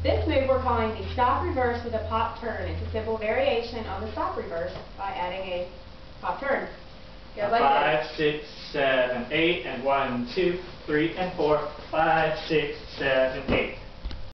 This move we're calling the stop reverse with a pop turn. It's a simple variation on the stop reverse by adding a pop turn. Goes like 5, 6, 7, 8, and 1, 2, 3, and 4, 5, 6, 7, 8.